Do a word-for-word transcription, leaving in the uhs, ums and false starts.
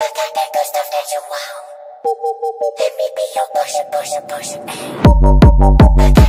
I got that good stuff that you want. Let me be your pusher, pusher, pusher, ayy.